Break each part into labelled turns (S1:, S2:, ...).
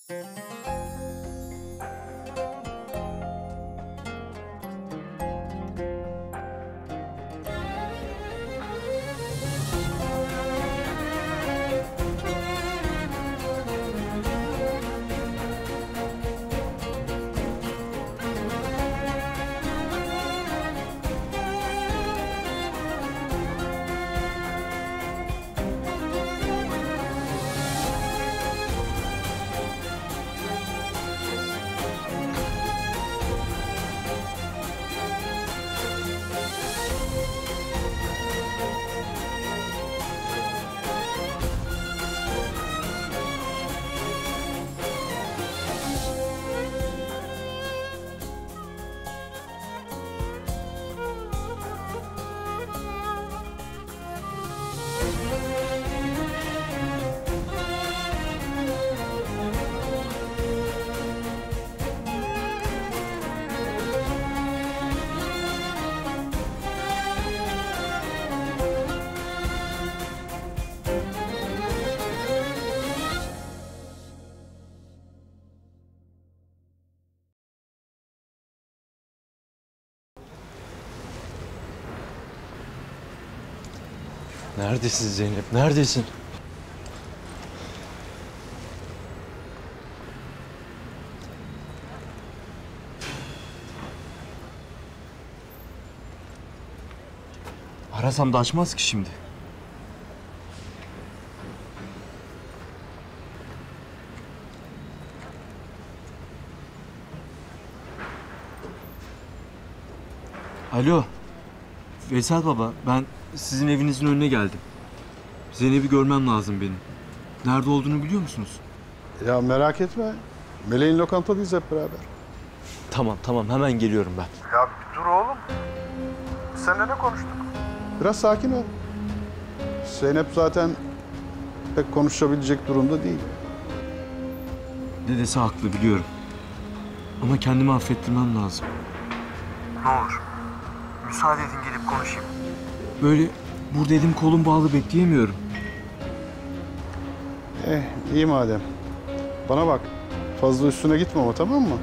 S1: Neredesin Zeynep? Neredesin? Arasam da açmaz ki şimdi. Alo. Veysel baba, ben sizin evinizin önüne geldim. Zeynep'i görmem lazım benim. Nerede olduğunu biliyor musunuz?
S2: Ya merak etme. Meleğin lokantadayız hep beraber.
S1: Tamam, hemen geliyorum ben.
S2: Ya bir dur oğlum. Seninle ne konuştuk? Biraz sakin ol. Zeynep zaten pek konuşabilecek durumda değil.
S1: Dedesi haklı biliyorum. Ama kendimi affettirmem lazım. Ne olur. Müsaade edin gelip konuşayım. Böyle burada elim kolum bağlı bekleyemiyorum.
S2: İyi madem. Bana bak. Fazla üstüne gitme ama, tamam mı?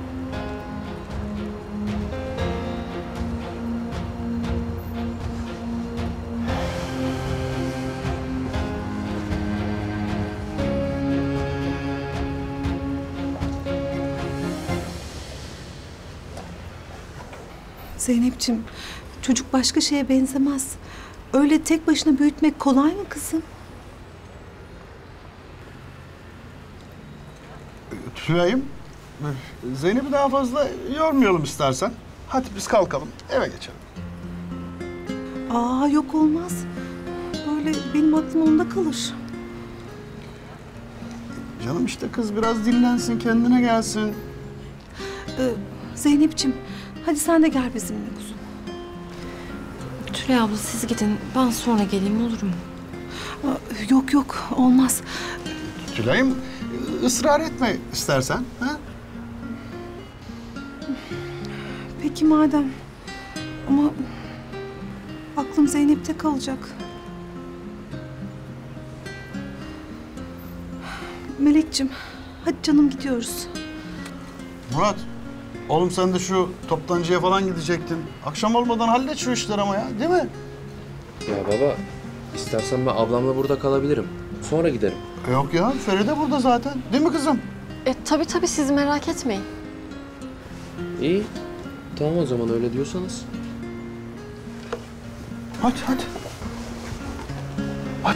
S3: Zeynep'ciğim, çocuk başka şeye benzemez. Öyle tek başına büyütmek kolay mı kızım?
S2: Tülay'ım, Zeynep'i daha fazla yormayalım istersen. Hadi biz kalkalım, eve geçelim.
S3: Aa, yok olmaz. Böyle benim aklım onda kalır.
S2: Canım işte kız biraz dinlensin, kendine gelsin.
S3: Zeynep'ciğim, hadi sen de gel bizimle kuzum.
S4: Tülay abla siz gidin. Ben sonra geleyim olur mu?
S3: Yok, olmaz.
S2: Tülay'ım, ısrar etme istersen. Ha?
S3: Peki madem. Ama aklım Zeynep'te kalacak. Melek'ciğim, hadi canım gidiyoruz.
S2: Murat, oğlum sen de şu toptancıya falan gidecektin. Akşam olmadan hallet şu işleri ama ya, değil mi?
S5: Ya baba, istersen ben ablamla burada kalabilirim. Sonra giderim.
S2: Yok ya, Feride burada zaten. Değil mi kızım?
S4: Tabii siz merak etmeyin.
S5: İyi. Tamam o zaman öyle diyorsanız.
S2: Hadi. Hadi.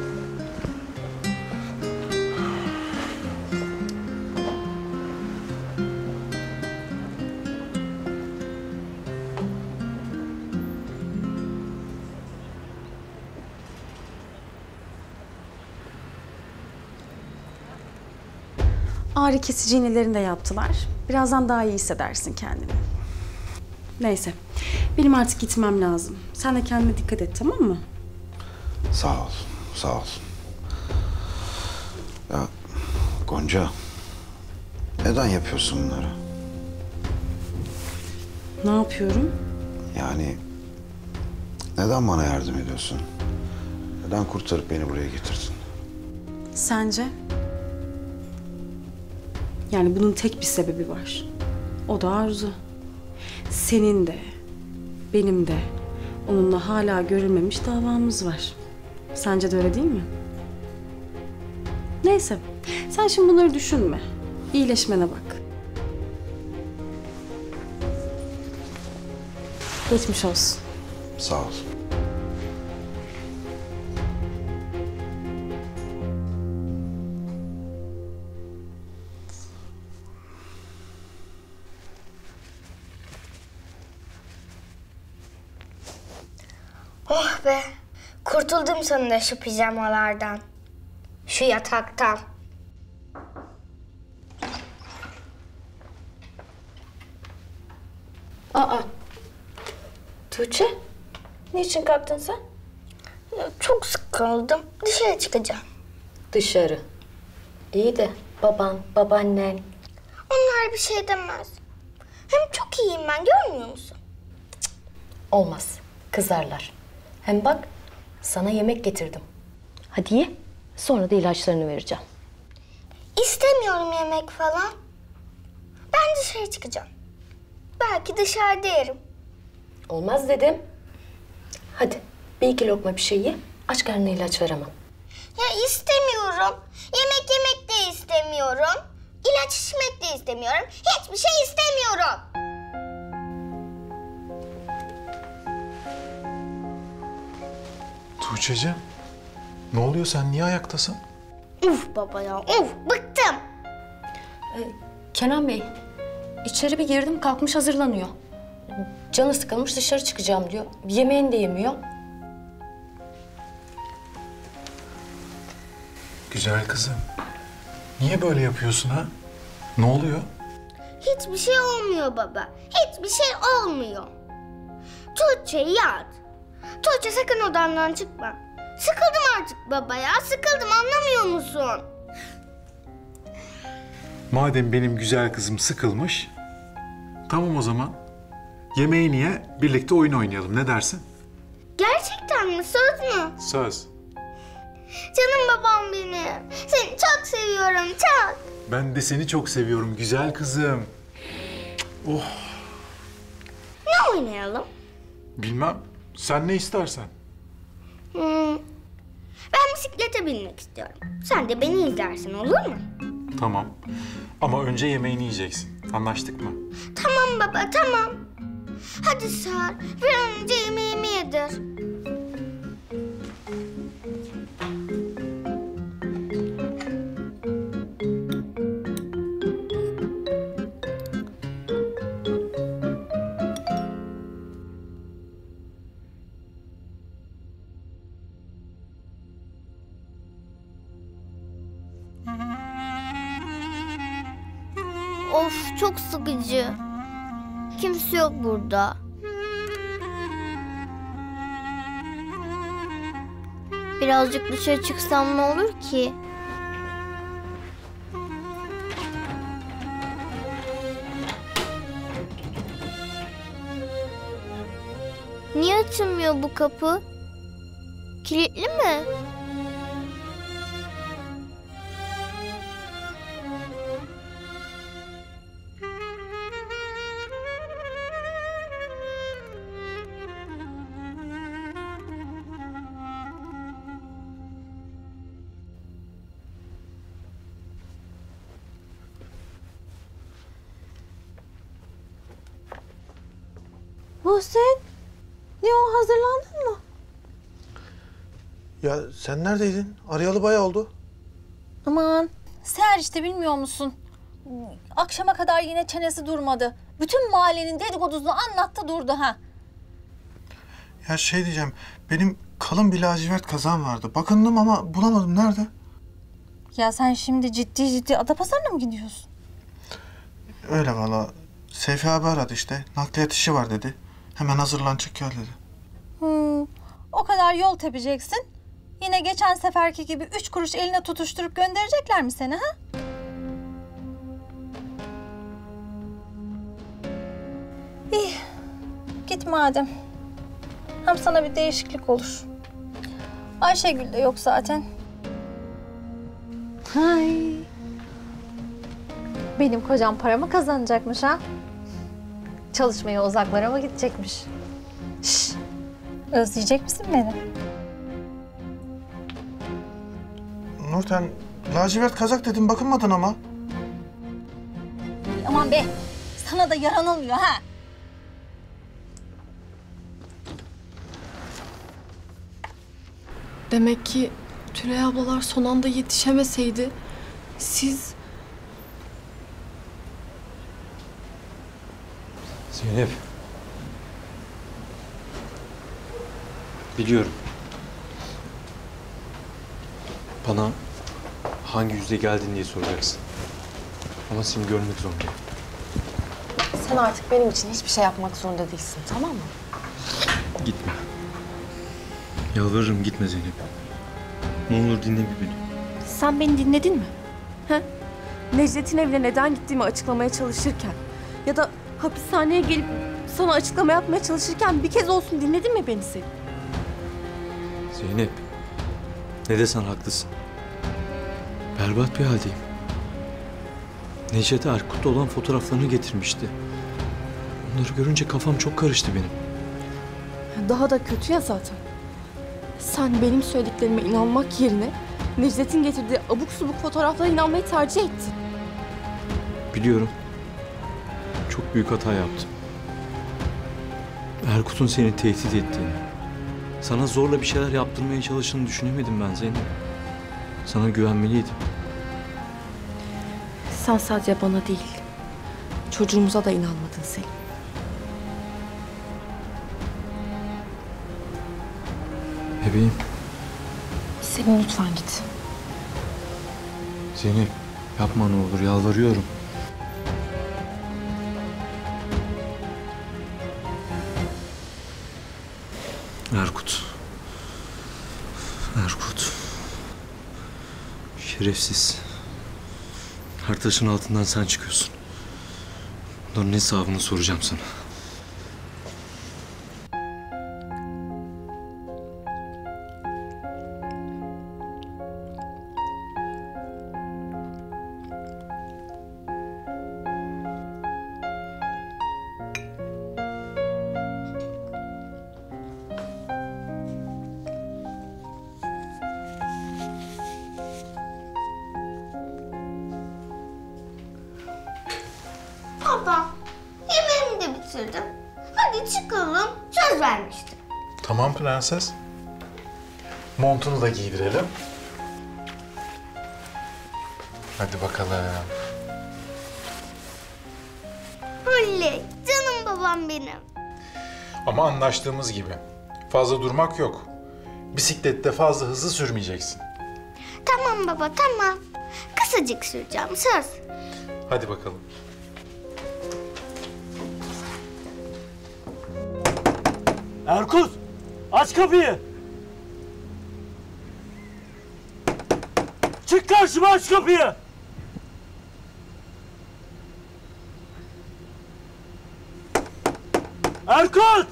S6: Ağrı kesici iğnelerini de yaptılar. Birazdan daha iyi hissedersin kendini. Neyse, benim artık gitmem lazım. Sen de kendine dikkat et, tamam mı?
S7: Sağ ol. Ya Gonca, neden yapıyorsun bunları?
S6: Ne yapıyorum?
S7: Yani neden bana yardım ediyorsun? Neden kurtarıp beni buraya getirdin?
S6: Sence? Yani bunun tek bir sebebi var. O da Arzu. Senin de, benim de onunla hala görülmemiş davamız var. Sence de öyle değil mi? Neyse, sen şimdi bunları düşünme. İyileşmene bak. Geçmiş olsun.
S7: Sağ ol.
S8: Oh be! Kurtuldum sonunda şu pijamalardan. Şu yataktan.
S9: Aa, Tuğçe, niçin kalktın sen?
S8: Ya çok sıkıldım. Dışarı çıkacağım.
S9: Dışarı. İyi de baban, babaannen.
S8: Onlar bir şey demez. Hem çok iyiyim ben, görmüyor musun?
S9: Olmaz, kızarlar. Hem bak, sana yemek getirdim. Hadi ye, sonra da ilaçlarını vereceğim.
S8: İstemiyorum yemek falan. Ben dışarı çıkacağım. Belki dışarıda yerim.
S9: Olmaz dedim. Hadi, bir iki lokma bir şey ye, aç karnına ilaç veremem.
S8: Ya istemiyorum. Yemek de istemiyorum. İlaç içmek de istemiyorum. Hiçbir şey istemiyorum.
S10: Tuğçe'cim, ne oluyor? Sen niye ayaktasın?
S8: Uf baba ya, uf bıktım.
S9: Kenan Bey, içeri bir girdim, kalkmış hazırlanıyor. Canı sıkılmış, dışarı çıkacağım diyor. Yemeğini de yemiyor.
S10: Güzel kızım. Niye böyle yapıyorsun ha? Ne oluyor?
S8: Hiçbir şey olmuyor baba. Hiçbir şey olmuyor. Tuğçe yat. Tuğçe sakın odamdan çıkma. Sıkıldım artık baba ya. Sıkıldım, anlamıyor musun?
S10: Madem benim güzel kızım sıkılmış, tamam o zaman. Yemeğini ye, birlikte oyun oynayalım. Ne dersin?
S8: Gerçekten mi? Söz mü?
S10: Söz.
S8: Canım babam benim. Seni çok seviyorum, çok.
S10: Ben de seni çok seviyorum güzel kızım. Oh,
S8: Ne oynayalım?
S10: bilmem. Sen ne istersen.
S8: Ben bisiklete binmek istiyorum. Sen de beni izlersin, olur mu?
S10: Tamam. Ama önce yemeğini yiyeceksin. Anlaştık mı?
S8: Tamam baba, tamam. Hadi Sar, bir an önce yemeğimi yedir. Of, çok sıkıcı. Kimse yok burada. Birazcık dışarı çıksam ne olur ki? Niye açılmıyor bu kapı? Kilitli mi?
S3: Muhsin, ne o, hazırlandın mı?
S11: Ya sen neredeydin? Arayalı bayağı oldu.
S12: Aman, Seher işte, bilmiyor musun? Akşama kadar yine çenesi durmadı. Bütün mahallenin dedikodusunu anlattı durdu ha.
S11: Ya şey diyeceğim, benim kalın bir lacivert kazağım vardı. Bakındım ama bulamadım. Nerede?
S12: Ya sen şimdi ciddi Adapazarı'na mı gidiyorsun?
S11: Öyle valla. Seyfi abi aradı işte. Nakliyat işi var dedi. Hemen hazırlan çık gel dedi.
S12: O kadar yol tepeceksin. Yine geçen seferki gibi 3 kuruş eline tutuşturup gönderecekler mi seni ha? İyi, git madem. Hem sana bir değişiklik olur. Ayşegül de yok zaten.
S3: Hay.
S12: Benim kocam para mı kazanacakmış ha? Çalışmaya uzaklara mı gidecekmiş? Şşş! Özleyecek misin beni?
S11: Nurten, lacivert kazak dedim bakınmadın ama.
S12: Aman be! Sana da yaranılmıyor ha!
S4: Demek ki Tülay ablalar son anda yetişemeseydi siz...
S1: Zeynep. Biliyorum. Bana hangi yüzle geldin diye soracaksın. Ama seni görmek zorundayım.
S9: Sen artık benim için hiçbir şey yapmak zorunda değilsin, tamam mı?
S1: Gitme. Yalvarırım gitme Zeynep. Ne olur dinle bir beni.
S6: Sen beni dinledin mi? He? Necdet'in evine neden gittiğimi açıklamaya çalışırken ya da hapishaneye gelip sana açıklama yapmaya çalışırken bir kez olsun dinledin mi beni sen?
S1: Zeynep. Ne desen haklısın. Berbat bir haldeyim. Necdet Erkut'ta olan fotoğraflarını getirmişti. Onları görünce kafam çok karıştı benim.
S6: Daha da kötü ya zaten. Sen benim söylediklerime inanmak yerine Necdet'in getirdiği abuk subuk fotoğraflara inanmayı tercih ettin.
S1: Biliyorum. Çok büyük hata yaptım. Erkut'un seni tehdit ettiğini, sana zorla bir şeyler yaptırmaya çalıştığını düşünemedim ben Zeynep. Sana güvenmeliydim.
S6: Sen sadece bana değil, çocuğumuza da inanmadın Selim.
S1: Bebeğim.
S6: Selim lütfen git.
S1: Zeynep yapma ne olur yalvarıyorum. Erkut. Erkut. Şerefsiz. Her taşın altından sen çıkıyorsun. Bunların hesabını soracağım sana.
S8: Baba, yemeğimi de bitirdim. Hadi çıkalım, söz vermiştim.
S10: Tamam prenses. Montunu da giydirelim. Hadi bakalım.
S8: Oley, canım babam benim.
S10: Ama anlaştığımız gibi. Fazla durmak yok. Bisiklette fazla hızlı sürmeyeceksin.
S8: Tamam baba, tamam. Kısacık süreceğim, söz.
S10: Hadi bakalım.
S13: Erkut! Aç kapıyı! Çık karşıma, aç kapıyı! Erkut!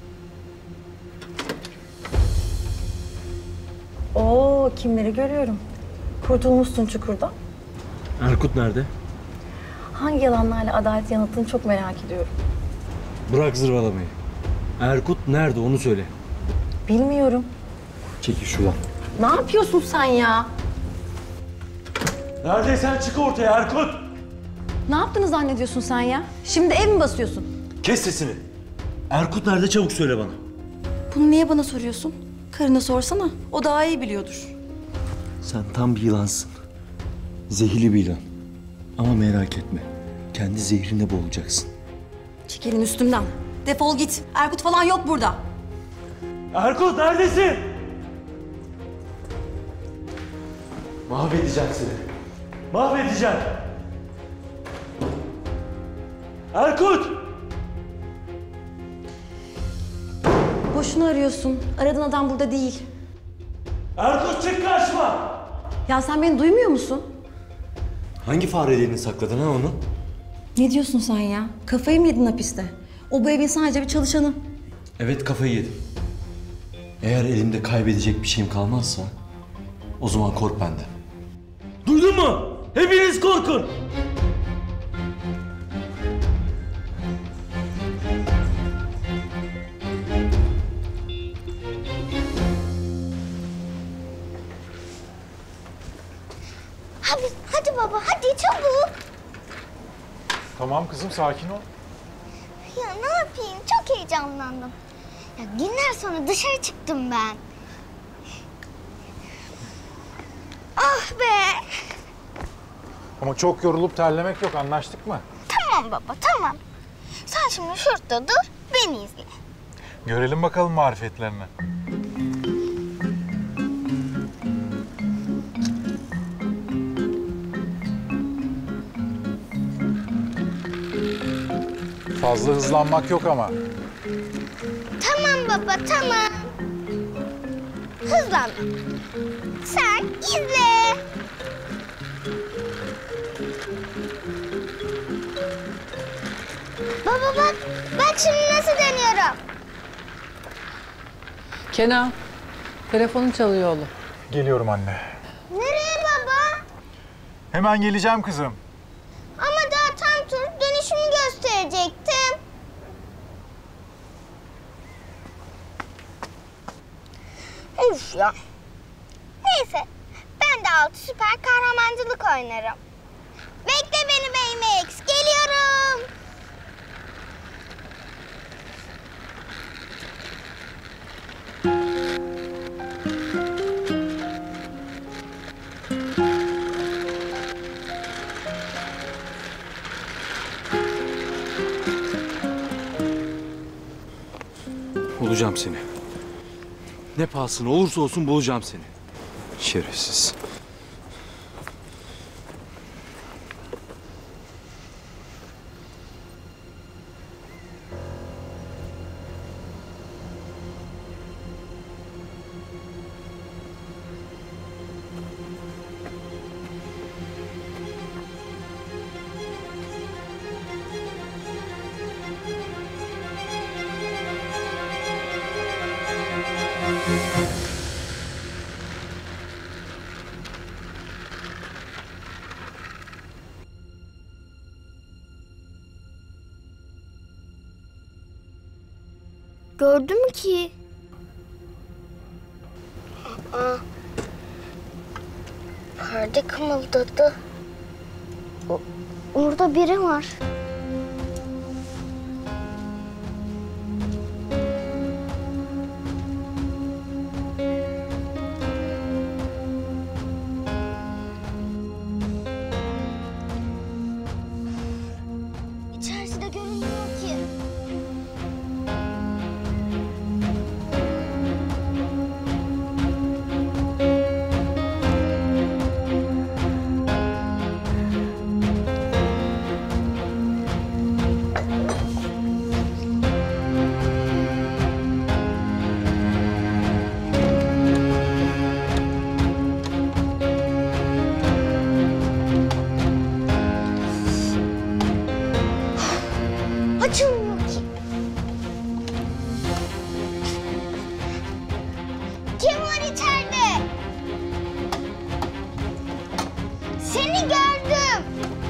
S9: Oo, kimleri görüyorum. Kurtulmuşsun çukurdan.
S1: Erkut nerede?
S9: Hangi yalanlarla adalet yanıttığını çok merak ediyorum.
S1: Bırak zırvalamayı. Erkut nerede onu söyle.
S9: Bilmiyorum.
S1: Çekil şuradan.
S9: Ne yapıyorsun sen ya?
S13: Neredeysen çık ortaya Erkut!
S9: Ne yaptığını zannediyorsun sen ya? Şimdi ev mi basıyorsun?
S13: Kes sesini! Erkut nerede, çabuk söyle bana.
S6: Bunu niye bana soruyorsun? Karına sorsana, o daha iyi biliyordur.
S1: Sen tam bir yılansın. Zehirli bir yılan. Ama merak etme. Kendi zehrinde boğulacaksın.
S6: Çek elini üstümden. Defol git. Erkut falan yok burada.
S13: Erkut neredesin? Mahvedeceğim seni. Mahvedeceğim. Erkut!
S6: Boşuna arıyorsun. Aradığın adam burada değil.
S13: Erkut çık karşıma!
S6: Ya sen beni duymuyor musun?
S1: Hangi farelerini sakladın ha onu?
S6: Ne diyorsun sen ya? Kafayı mı yedin hapiste? O bu evin sadece bir çalışanı.
S1: Evet kafayı yedim. Eğer elimde kaybedecek bir şeyim kalmazsa o zaman kork benden.
S13: Duydun mu? Hepiniz korkun!
S8: Çabuk.
S10: Tamam kızım, sakin ol.
S8: Ya ne yapayım? Çok heyecanlandım. Ya günler sonra dışarı çıktım ben. Ah be!
S10: Ama çok yorulup terlemek yok, anlaştık mı?
S8: Tamam baba, tamam. Sen şimdi şurada dur, beni izle.
S10: Görelim bakalım marifetlerini. Fazla hızlanmak yok ama.
S8: Tamam baba, tamam. Hızlan. Sen izle. Baba bak, bak şimdi nasıl dönüyorum.
S14: Kenan, telefonun çalıyor oğlum.
S10: Geliyorum anne.
S8: Nereye baba?
S10: Hemen geleceğim kızım.
S8: Ama daha tam tur dönüşümü gösterecektim. Uf ya. Neyse, ben de altı süper kahramancılık oynarım. Bekle beni Baymax, geliyorum.
S1: Bulacağım seni. Ne pahasına olursa olsun bulacağım seni. Şerefsiz.
S8: Gördü mü ki? Aa, perde kımıldadı. Orada biri var. İçerisi de görünmüyor ki. Açılmıyor ki. Kim var içeride? Seni gördüm.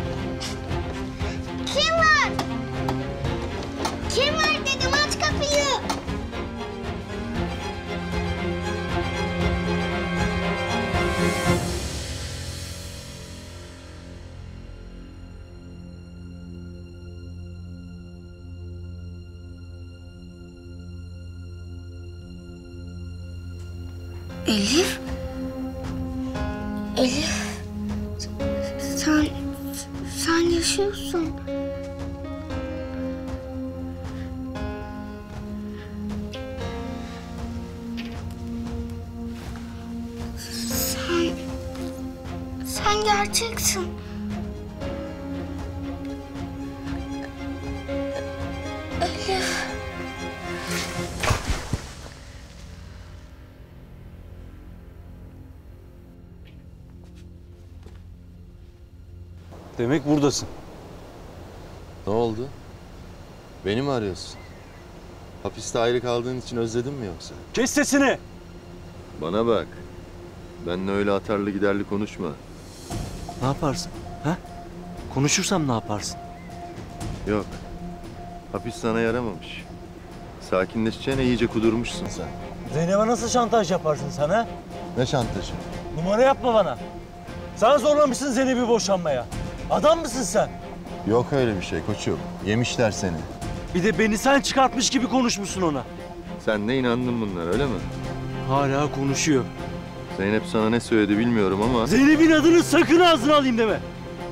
S8: Kim var? Kim var dedim, aç kapıyı. Elif? Elif? Sen yaşıyorsun. Sen gerçeksin. Elif.
S15: Demek buradasın.
S16: Ne oldu? Beni mi arıyorsun? Hapiste ayrı kaldığın için özledin mi yoksa?
S15: Kes sesini!
S16: Bana bak. Benimle öyle atarlı giderli konuşma.
S15: Ne yaparsın? Ha? Konuşursam ne yaparsın?
S16: Yok. Hapis sana yaramamış. Sakinleşeceğine iyice kudurmuşsun sen.
S15: Zeynep'e nasıl şantaj yaparsın sen ha?
S16: Ne şantajı?
S15: Numara yapma bana. Sen zorlamışsın Zeynep'i boşanmaya.
S13: Adam mısın sen?
S16: Yok öyle bir şey koçum. Yemişler seni.
S13: Bir de beni sen çıkartmış gibi konuşmuşsun ona.
S16: Sen de inandın bunlara öyle mi?
S13: Hala konuşuyor.
S16: Zeynep sana ne söyledi bilmiyorum ama...
S13: Zeynep'in adını sakın ağzına alayım deme.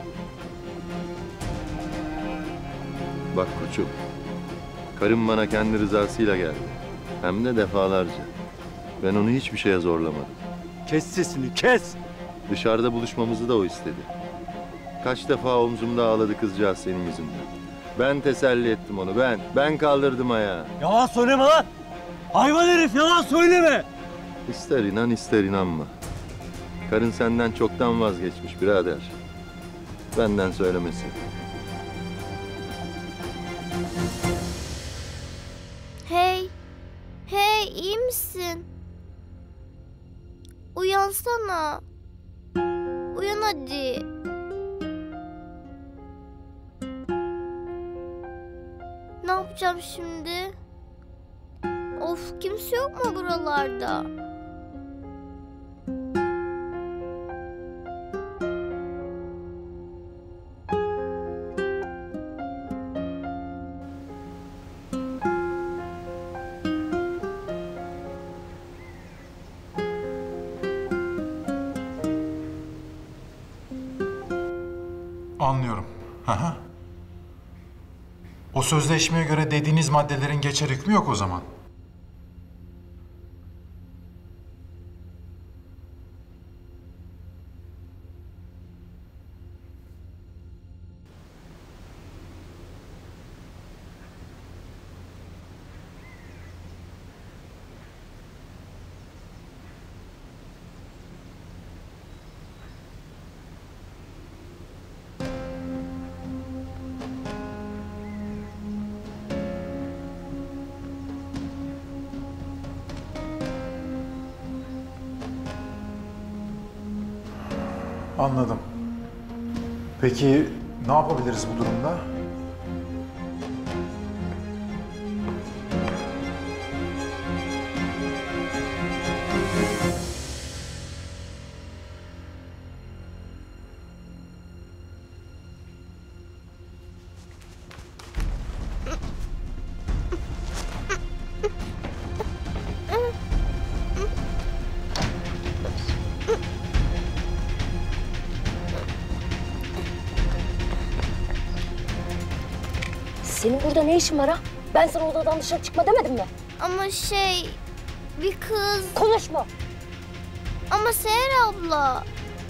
S16: Bak koçum. Karım bana kendi rızasıyla geldi. Hem de defalarca. Ben onu hiçbir şeye zorlamadım.
S13: Kes sesini, kes!
S16: Dışarıda buluşmamızı da o istedi. Kaç defa omzumda ağladı kızcağız senin yüzünden. Ben teselli ettim onu, ben. Ben kaldırdım ayağı.
S13: Yalan söyleme lan! Hayvan herif, yalan söyleme!
S16: İster inan, ister inanma. Karın senden çoktan vazgeçmiş birader. Benden söylemesi.
S8: Hey, hey iyi misin? Uyansana. Uyan hadi. Ne yapacağım şimdi? Of, kimse yok mu buralarda?
S10: Anlıyorum. Hı hı. O sözleşmeye göre dediğiniz maddelerin geçer hükmü yok o zaman. Anladım. Peki ne yapabiliriz bu durumda?
S9: Senin burada ne işin var ha? Ben sana odadan dışarı çıkma demedim mi?
S8: Ama bir kız...
S9: Konuşma.
S8: Ama Seher abla...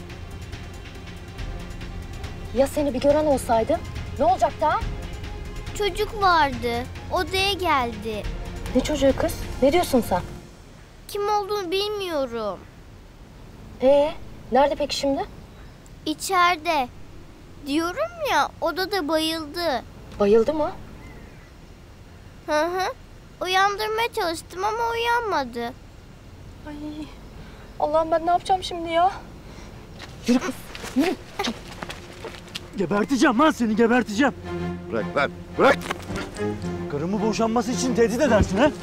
S9: Ya seni bir gören olsaydı? Ne olacaktı ha?
S8: Çocuk vardı. Odaya geldi.
S9: Ne çocuğu kız? Ne diyorsun sen?
S8: Kim olduğunu bilmiyorum.
S9: Nerede peki şimdi?
S8: İçeride. Diyorum ya, odada bayıldı.
S9: Bayıldı mı?
S8: Hı hı. Uyandırmaya çalıştım ama uyanmadı.
S9: Ay, Allah'ım ben ne yapacağım şimdi ya? Yürü kız, yürü.
S13: Geberteceğim lan seni, geberteceğim.
S16: Bırak lan, bırak!
S13: Karımı boşanması için tehdit edersin ha?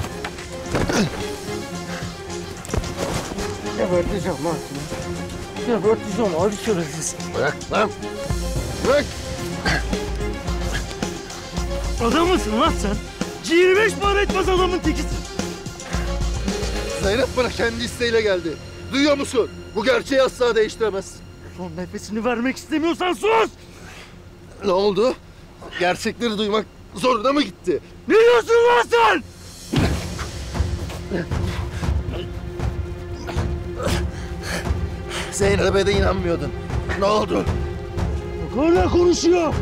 S13: Geberteceğim lan seni. Geberteceğim abi şerefsiz.
S16: Bırak lan! Bırak!
S13: Adam mısın lan sen? 25 para etmez adamın tekisin.
S16: Zeynep bana kendi isteğiyle geldi. Duyuyor musun? Bu gerçeği asla değiştiremezsin.
S13: Son nefesini vermek istemiyorsan sus!
S16: Ne oldu? Gerçekleri duymak zoruna mı gitti?
S13: Ne diyorsun lan sen?
S16: Zeynep'e de inanmıyordun. Ne oldu?
S13: Hala konuşuyor.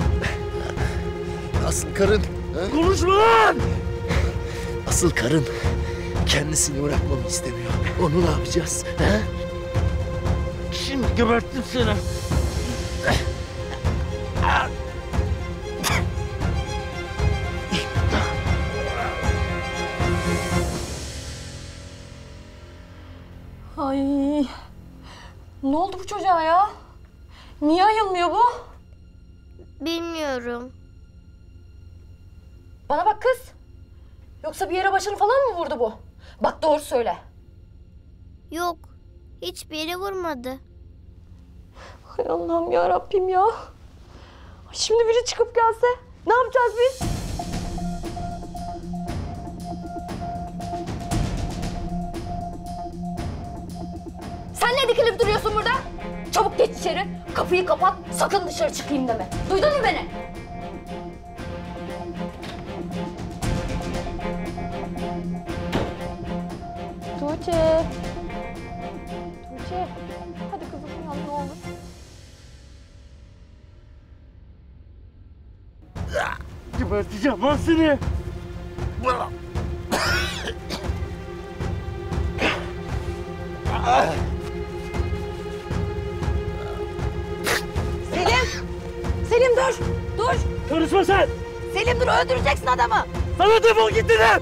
S16: Asıl karın... He?
S13: Konuşma lan!
S16: Asıl karın kendisini bırakmamı istemiyor. Onu ne yapacağız? He?
S13: Şimdi geberttim seni.
S12: Ay. Ne oldu bu çocuğa ya? Niye ayılmıyor bu?
S8: Bilmiyorum.
S9: Bana bak kız. Yoksa bir yere başını falan mı vurdu bu? Bak doğru söyle.
S8: Yok. Hiçbir yere vurmadı.
S9: Hay Allah'ım ya Rabbim ya. Şimdi biri çıkıp gelse ne yapacağız biz? Sen ne dikilip duruyorsun burada? Çabuk geç içeri. Kapıyı kapat. Sakın dışarı çıkayım deme. Duydun mu beni? Tuğçe. Tuğçe. Hadi kızım uyan ne olur.
S13: Geberteceğim lan seni.
S9: Selim! Selim dur! Dur!
S13: Karışma sen!
S9: Selim dur öldüreceksin adamı!
S13: Sana defol git dedim!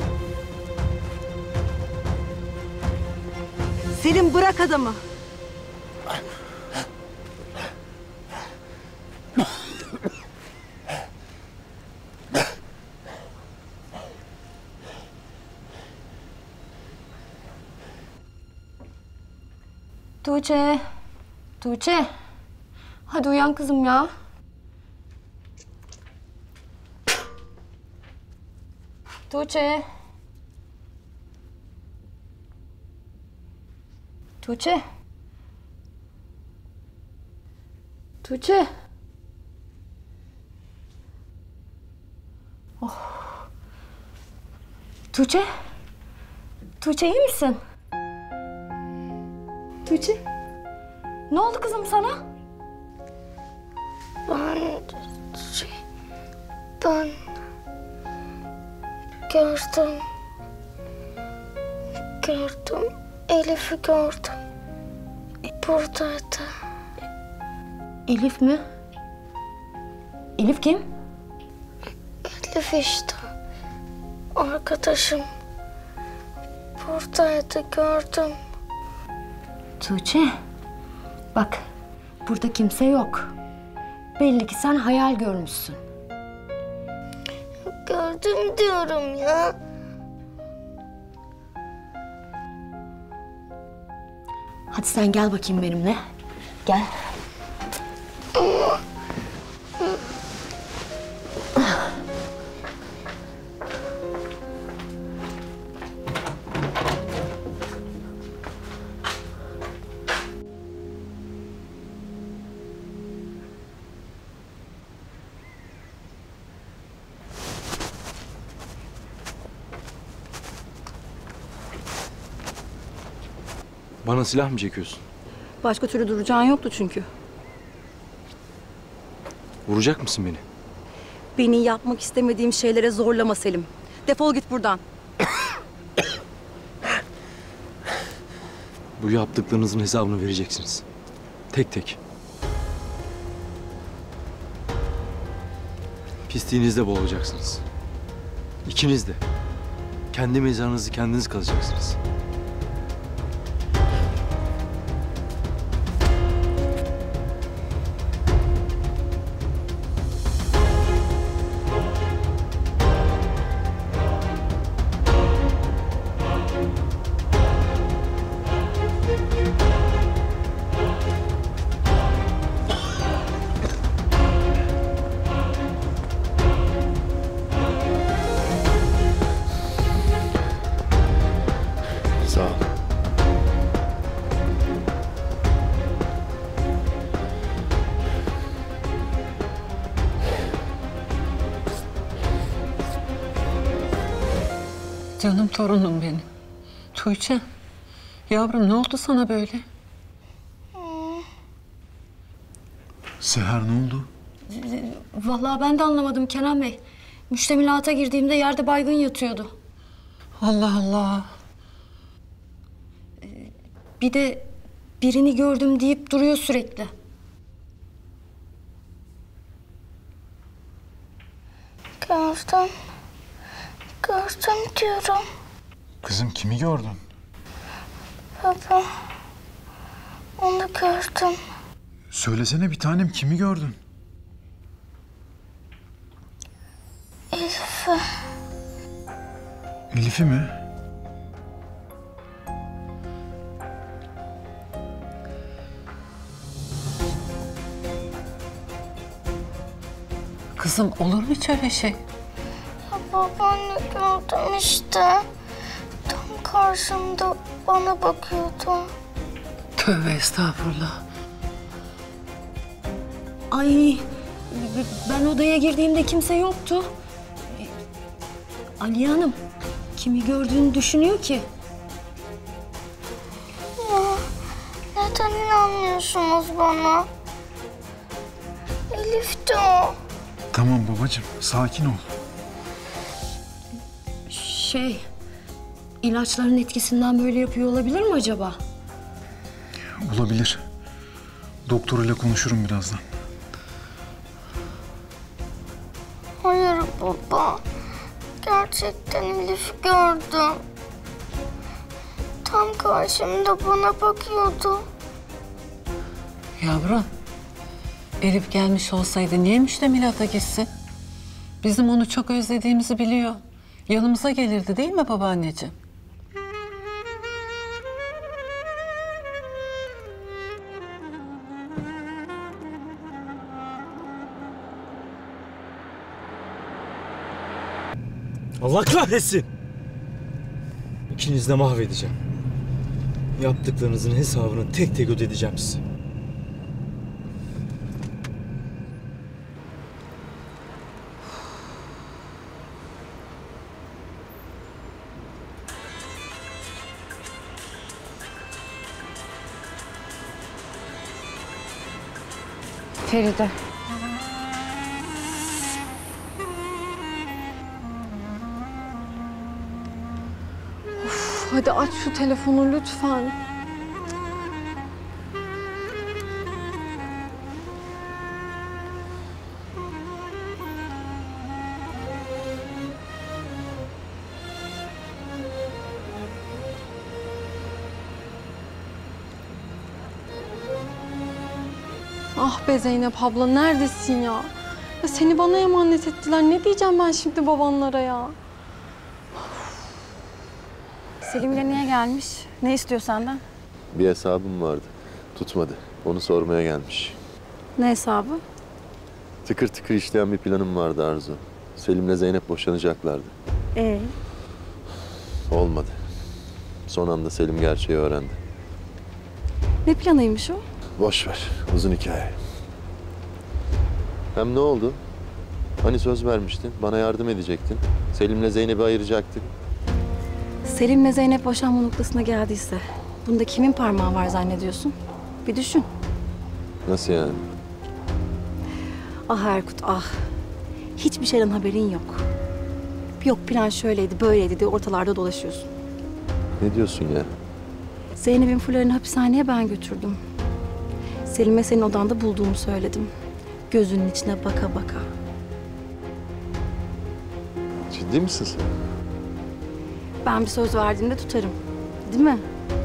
S3: Selim bırak adamı.
S9: Tuğçe. Tuğçe. Hadi uyan kızım ya. Tuğçe. Tuğçe. Tuğçe. Oh. Tuğçe. Tuğçe iyi misin? Tuğçe. Ne oldu kızım sana?
S8: Ben gördüm. Elif'i gördüm. Buradaydı.
S9: Elif mi? Elif kim?
S8: Elif işte. Arkadaşım. Buradaydı, gördüm.
S9: Tuğçe, bak burada kimse yok. Belli ki sen hayal görmüşsün.
S8: Gördüm diyorum ya.
S9: Hadi sen gel bakayım benimle. Gel.
S1: Bana silah mı çekiyorsun?
S3: Başka türlü duracağın yoktu çünkü.
S1: Vuracak mısın beni?
S3: Beni yapmak istemediğim şeylere zorlama Selim. Defol git buradan.
S1: Bu yaptıklarınızın hesabını vereceksiniz. Tek tek. Pisliğinizde boğulacaksınız. İkiniz de. Kendi mezarınızı kendiniz kazacaksınız. Sağ ol.
S14: Canım torunum benim. Tuğçe. Yavrum ne oldu sana böyle?
S10: Seher ne oldu?
S9: Vallahi ben de anlamadım Kenan Bey. Müştemilata girdiğimde yerde baygın yatıyordu.
S14: Allah Allah.
S9: Bir de birini gördüm deyip duruyor sürekli.
S8: Gördüm diyorum.
S10: Kızım kimi gördün?
S8: Baba, onu gördüm.
S10: Söylesene bir tanem kimi gördün?
S8: Elif'i.
S10: Elif'i mi?
S14: Kızım olur mu hiç öyle şey?
S8: Ya babaanne gördüm işte. Tam karşımda bana bakıyordu.
S14: Tövbe estağfurullah.
S9: Ay ben odaya girdiğimde kimse yoktu. Aliye Hanım kimi gördüğünü düşünüyor ki?
S8: Ya neden inanmıyorsunuz bana? Elif de o.
S10: Tamam babacığım, sakin ol.
S9: İlaçların etkisinden böyle yapıyor olabilir mi acaba?
S10: Olabilir. Doktoruyla konuşurum birazdan.
S8: Hayır baba. Gerçekten Elif'i gördüm. Tam karşımda bana bakıyordu.
S14: Yavrum, Elif gelmiş olsaydı niye müştemilata gitsin? Bizim onu çok özlediğimizi biliyor. Yanımıza gelirdi değil mi babaanneciğim?
S15: Allah kahretsin! İkinizi de mahvedeceğim. Yaptıklarınızın hesabını tek tek ödeteceğim size.
S4: Feride.
S17: Hadi aç şu telefonu lütfen. Ah be Zeynep abla neredesin ya? Ya seni bana emanet ettiler. Ne diyeceğim ben şimdi babanlara ya?
S6: Selim'le niye gelmiş? Ne istiyor senden?
S16: Bir hesabım vardı. Tutmadı. Onu sormaya gelmiş.
S6: Ne hesabı?
S16: Tıkır tıkır işleyen bir planım vardı Arzu. Selim'le Zeynep boşanacaklardı. Olmadı. Son anda Selim gerçeği öğrendi.
S6: Ne planıymış o?
S16: Boş ver. Uzun hikaye. Hem ne oldu? Hani söz vermiştin, bana yardım edecektin. Selim'le Zeynep'i ayıracaktık.
S6: Selim'le Zeynep boşanma noktasına geldiyse bunda kimin parmağı var zannediyorsun? Bir düşün.
S16: Nasıl yani?
S6: Ah Erkut ah. Hiçbir şeyden haberin yok. Yok plan şöyleydi böyleydi diye ortalarda dolaşıyorsun.
S16: Ne diyorsun ya?
S6: Zeynep'in Fular'ını hapishaneye ben götürdüm. Selim'e senin odanda bulduğumu söyledim. Gözünün içine baka baka.
S16: Ciddi misin sen?
S6: Ben bir söz verdiğimde tutarım. Değil mi?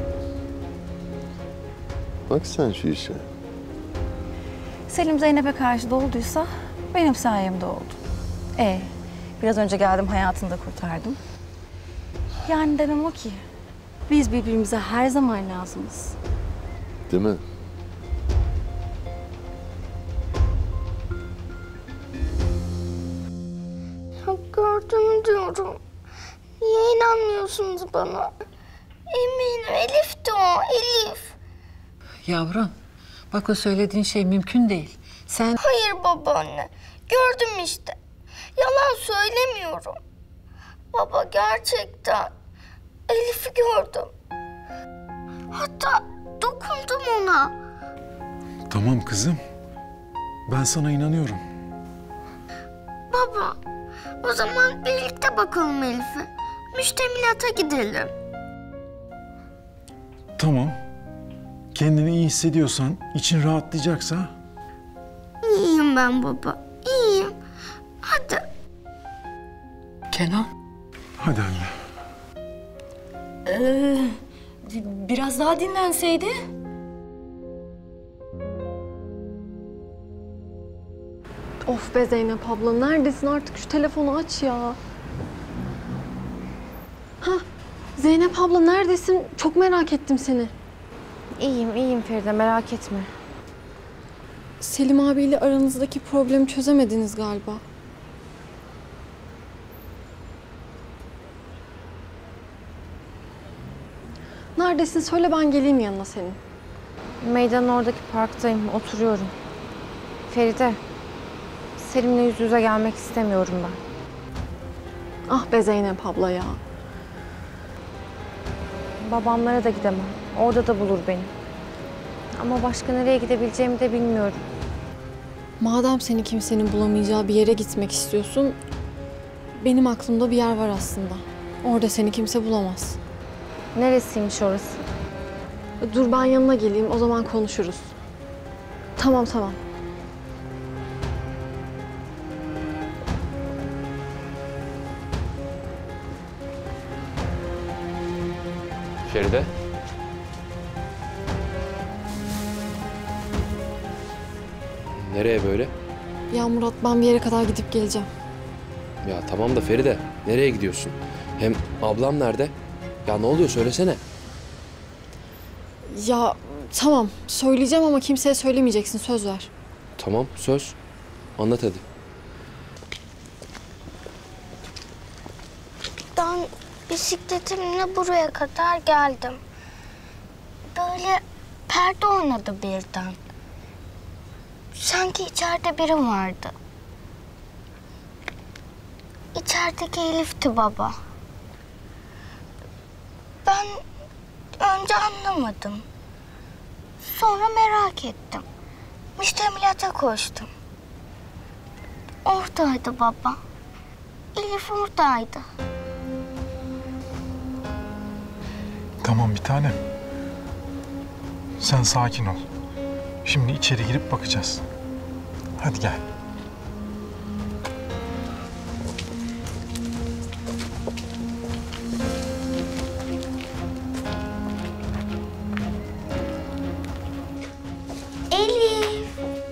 S16: Bak sen şu işe.
S6: Selim Zeynep'e karşı dolduysa benim sayemde oldu. Biraz önce geldim hayatını da kurtardım. Yani demem o ki biz birbirimize her zaman lazımız.
S16: Değil mi?
S8: Ya gördüm diyorum. Niye inanmıyorsunuz bana? Eminim Elif de o, Elif.
S14: Yavrum, bak o söylediğin şey mümkün değil. Sen...
S8: Hayır babaanne, gördüm işte. Yalan söylemiyorum. Baba gerçekten Elif'i gördüm. Hatta dokundum ona.
S10: Tamam kızım. Ben sana inanıyorum.
S8: Baba, o zaman birlikte bakalım Elif'e. Müştemilata gidelim.
S10: Tamam. Kendini iyi hissediyorsan, için rahatlayacaksa...
S8: İyiyim ben baba, iyiyim. Hadi.
S14: Kenan.
S10: Hadi anne.
S9: Biraz daha dinlenseydi.
S17: Of be Zeynep abla neredesin artık şu telefonu aç ya. Hah Zeynep abla neredesin? Çok merak ettim seni.
S4: İyiyim Feride merak etme.
S17: Selim abiyle aranızdaki problemi çözemediniz galiba. Neredesin? Söyle ben geleyim yanına senin.
S4: Meydanın oradaki parktayım, oturuyorum. Feride, Selim'le yüz yüze gelmek istemiyorum ben.
S17: Ah be Zeynep abla ya.
S4: Babamlara da gidemem. Orada da bulur beni. Ama başka nereye gidebileceğimi de bilmiyorum.
S17: Madem seni kimsenin bulamayacağı bir yere gitmek istiyorsun, benim aklımda bir yer var aslında. Orada seni kimse bulamaz.
S4: Neresiymiş orası?
S17: Dur ben yanına geleyim, o zaman konuşuruz. Tamam.
S5: Feride. Nereye böyle?
S17: Ya Murat, ben bir yere kadar gidip geleceğim.
S5: Ya tamam da Feride, nereye gidiyorsun? Hem ablam nerede? Ya ne oluyor söylesene.
S17: Ya tamam, söyleyeceğim ama kimseye söylemeyeceksin, söz ver.
S5: Tamam, söz. Anlat hadi.
S8: Ben bisikletimle buraya kadar geldim. Böyle perde oynadı birden. Sanki içeride biri vardı. İçerideki Elif'ti baba. Ben önce anlamadım. Sonra merak ettim. Müştemilata koştum. Oradaydı baba. Elif oradaydı.
S10: Tamam bir tanem. Sen sakin ol. Şimdi içeri girip bakacağız. Hadi gel.
S8: Elif.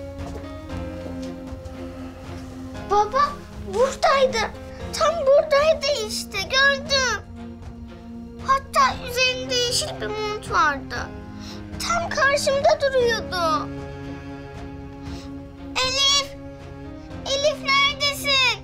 S8: Baba buradaydı. Tam buradaydı işte, gördüm. Hatta üzerinde yeşil bir mont vardı. Tam karşımda duruyordu. Elif! Elif neredesin?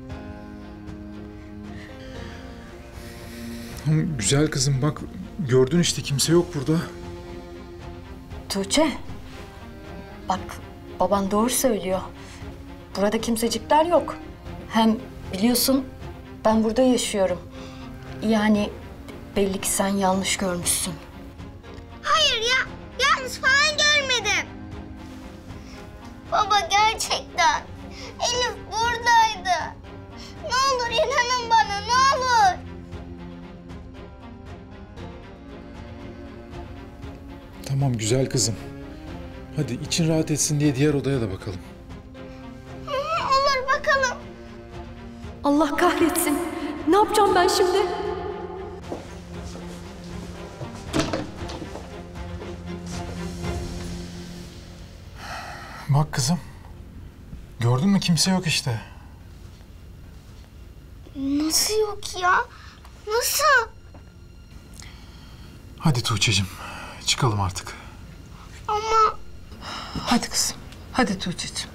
S10: Güzel kızım bak, gördün işte, kimse yok burada.
S9: Tuğçe, bak baban doğru söylüyor. Burada kimsecikler yok. Hem biliyorsun ben burada yaşıyorum. Yani belli ki sen yanlış görmüşsün.
S8: Hayır ya, yalnız falan görmedim. Baba gerçekten Elif buradaydı. Ne olur inanın bana, ne olur.
S10: Tamam güzel kızım. Hadi için rahat etsin diye diğer odaya da bakalım.
S8: Olur bakalım.
S17: Allah kahretsin. Ne yapacağım ben şimdi?
S10: Bak kızım. Gördün mü, kimse yok işte.
S8: Nasıl yok ya? Nasıl?
S10: Hadi Tuğçe'cim, çıkalım artık.
S8: Ama...
S14: Hadi kızım, hadi Tuğçe'cim.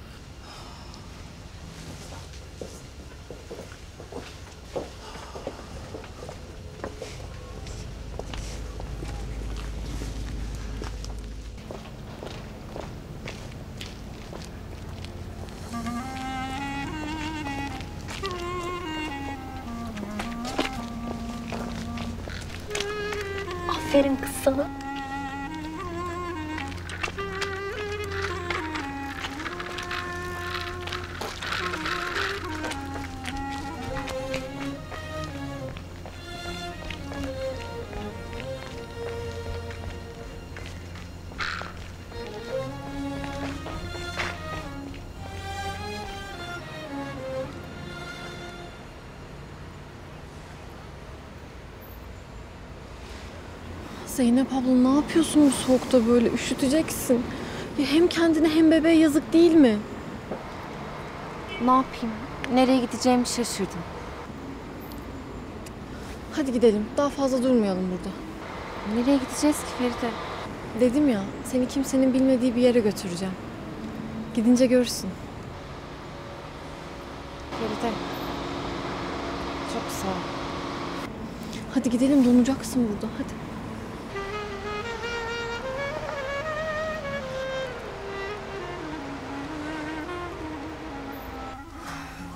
S9: Aferin kız sana.
S17: Zeynep abla, ne yapıyorsun bu soğukta böyle? Üşüteceksin. Ya hem kendine hem bebeğe yazık değil mi?
S4: Ne yapayım? Nereye gideceğimi şaşırdım.
S17: Hadi gidelim. Daha fazla durmayalım burada.
S4: Nereye gideceğiz ki Feride?
S17: Dedim ya, seni kimsenin bilmediği bir yere götüreceğim. Gidince görürsün.
S4: Feride. Çok sağ ol.
S17: Hadi gidelim, donacaksın burada. Hadi.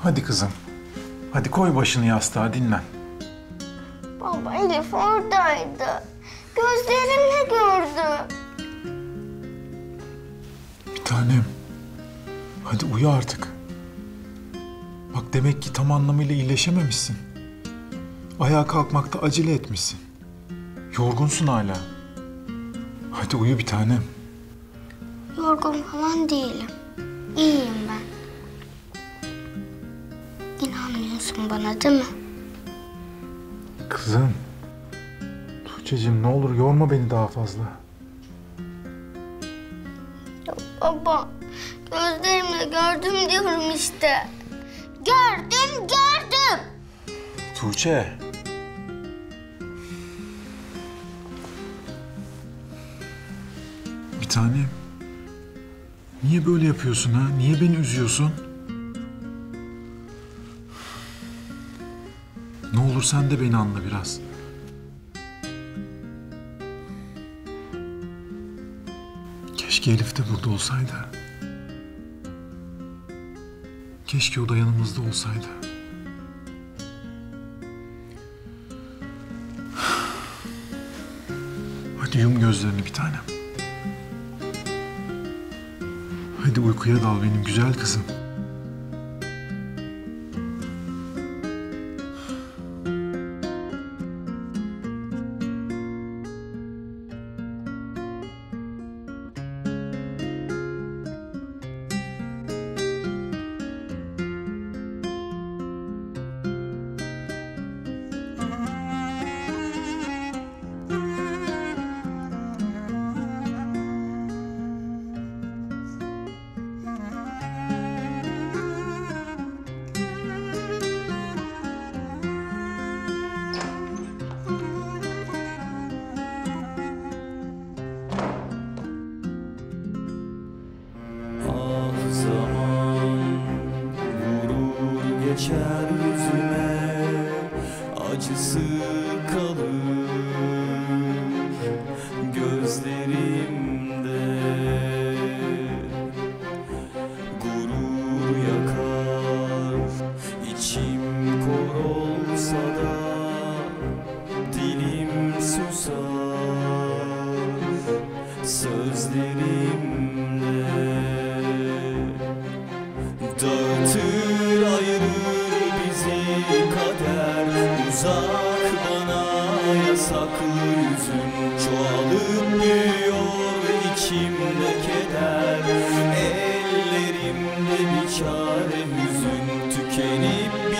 S10: Hadi kızım. Hadi koy başını yastığa, dinlen.
S8: Baba Elif oradaydı. Gözlerimle gördüm.
S10: Bir tanem. Hadi uyu artık. Bak demek ki tam anlamıyla iyileşememişsin. Ayağa kalkmakta acele etmişsin. Yorgunsun hala. Hadi uyu bir tanem.
S8: Yorgun falan değilim. İyiyim ben. İnanmıyorsun bana değil mi?
S10: Kızım. Tuğçe'cim ne olur yorma beni daha fazla.
S8: Baba, gözlerimle gördüm diyorum işte. Gördüm.
S10: Tuğçe. Bir tanem. Niye böyle yapıyorsun ha? Niye beni üzüyorsun? Ne olur sen de beni anla biraz. Keşke Elif de burada olsaydı. Keşke o da yanımızda olsaydı. Hadi yum gözlerini bir tanem. Hadi uykuya dal benim güzel kızım.
S18: geçer yüzüme, acısı kalır gözlerimde. Gurur yakar, içim kor olsa da dilim susar sözlerimle. Dağıtır ayırır bizi kader, uzak bana yasaklı yüzün, çoğalıp büyüyor içimde keder, ellerimde bir çare hüzün, tükenip